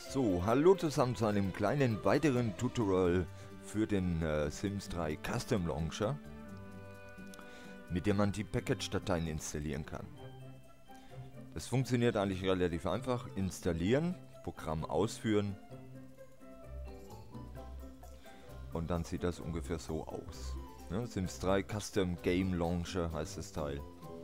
So, hallo zusammen zu einem kleinen weiteren Tutorial für den Sims 3 Custom Launcher, mit dem man die Package-Dateien installieren kann. Das funktioniert eigentlich relativ einfach. Installieren, Programm ausführen und dann sieht das ungefähr so aus. Ja, Sims 3 Custom Game Launcher heißt das Teil.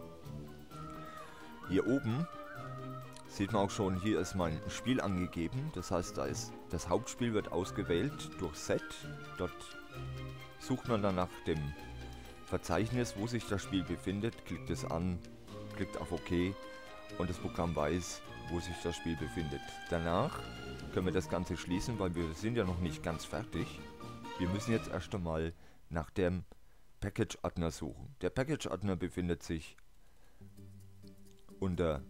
Hier oben sieht man auch schon, hier ist mein Spiel angegeben. Das heißt, da ist das Hauptspiel wird ausgewählt durch Set. Dort sucht man dann nach dem Verzeichnis, wo sich das Spiel befindet, klickt es an, klickt auf OK und das Programm weiß, wo sich das Spiel befindet. Danach können wir das Ganze schließen, weil wir sind ja noch nicht ganz fertig. Wir müssen jetzt erst einmal nach dem Package-Ordner suchen. Der Package-Ordner befindet sich unter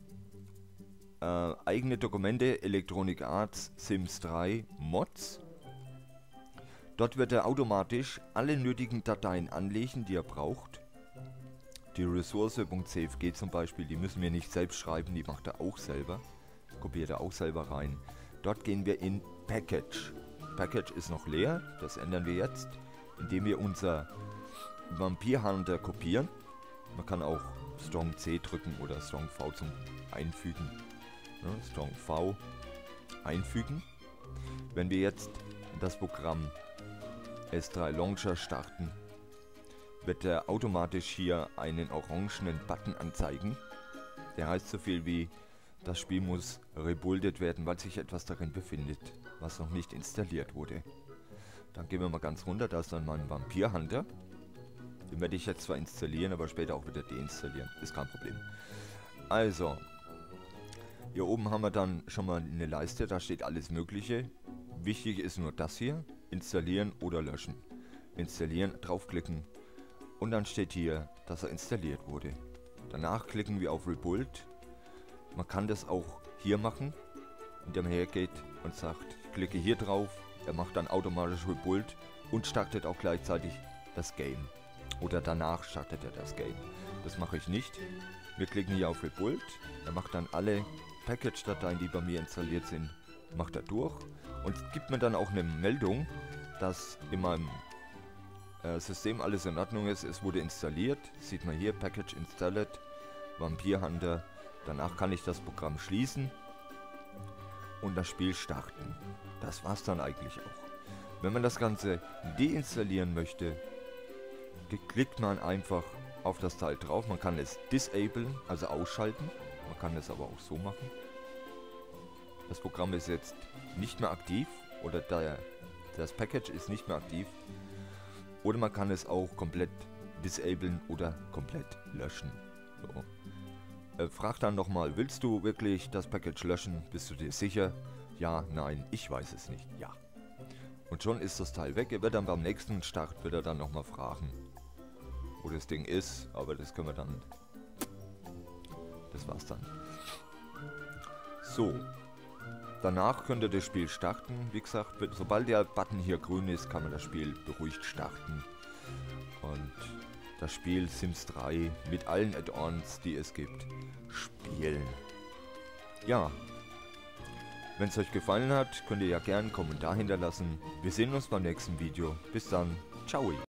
eigene Dokumente, Electronic Arts, Sims 3, Mods. Dort wird er automatisch alle nötigen Dateien anlegen, die er braucht. Die Ressource.cfg zum Beispiel, die müssen wir nicht selbst schreiben, die macht er auch selber. Kopiert er auch selber rein. Dort gehen wir in Package. Package ist noch leer, das ändern wir jetzt, indem wir unser Vampir Hunter kopieren. Man kann auch Strong C drücken oder Strong V zum Einfügen. Strong V einfügen. Wenn wir jetzt das Programm S3 Launcher starten, wird er automatisch hier einen orangenen Button anzeigen. Der heißt so viel wie, das Spiel muss rebuildet werden, weil sich etwas darin befindet, was noch nicht installiert wurde. Dann gehen wir mal ganz runter, da ist dann mein Vampir Hunter. Den werde ich jetzt zwar installieren, aber später auch wieder deinstallieren. Ist kein Problem. Also, hier oben haben wir dann schon mal eine Leiste, da steht alles Mögliche. Wichtig ist nur das hier, installieren oder löschen. Installieren, draufklicken und dann steht hier, dass er installiert wurde. Danach klicken wir auf Rebuild. Man kann das auch hier machen, indem man hergeht und sagt, ich klicke hier drauf, er macht dann automatisch Rebuild und startet auch gleichzeitig das Game. Oder danach startet er das Game. Das mache ich nicht. Wir klicken hier auf Rebuild, er macht dann alle Package-Dateien, die bei mir installiert sind, macht er durch und gibt mir dann auch eine Meldung, dass in meinem System alles in Ordnung ist. Es wurde installiert, sieht man hier, Package installed, Vampir Hunter. Danach kann ich das Programm schließen und das Spiel starten. Das war's dann eigentlich auch. Wenn man das Ganze deinstallieren möchte, klickt man einfach auf das Teil drauf. Man kann es disablen, also ausschalten. Man kann es aber auch so machen. Das Programm ist jetzt nicht mehr aktiv oder das Package ist nicht mehr aktiv. Oder man kann es auch komplett disablen oder komplett löschen. So. Frag dann nochmal, willst du wirklich das Package löschen? Bist du dir sicher? Ja, nein, ich weiß es nicht. Ja. Und schon ist das Teil weg. Er wird dann beim nächsten Start wird er dann nochmal fragen, wo das Ding ist, aber das können wir dann. Das war's dann. So. Danach könnt ihr das Spiel starten. Wie gesagt, sobald der Button hier grün ist, kann man das Spiel beruhigt starten. Und das Spiel Sims 3 mit allen Add-ons, die es gibt, spielen. Ja. Wenn es euch gefallen hat, könnt ihr ja gerne einen Kommentar hinterlassen. Wir sehen uns beim nächsten Video. Bis dann. Ciao.